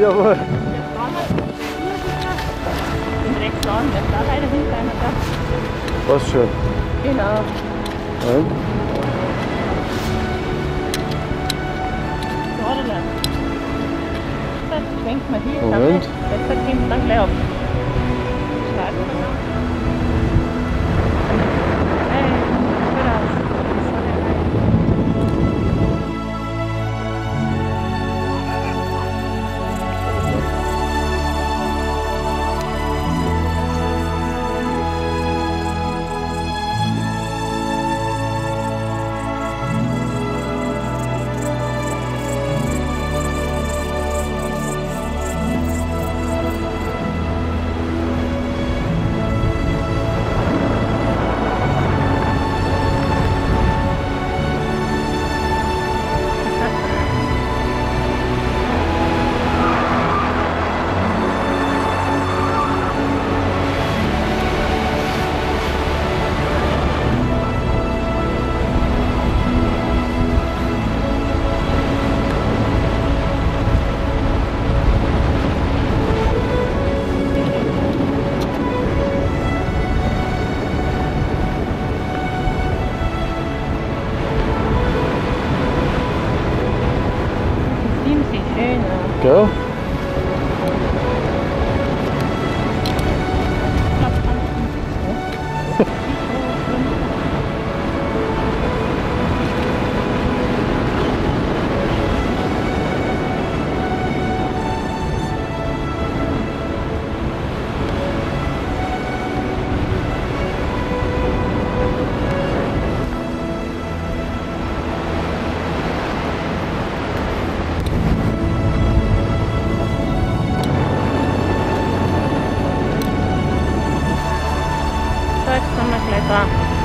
Jawohl. Der Fahrer den rechts an, der ist da leider hinter einer da. Was schon. Genau. Und? Radler. Jetzt schwenkt man hier. Moment. Jetzt gehen wir dann gleich auf. Starten wir noch. Gell? Jetzt sind wir gleich da.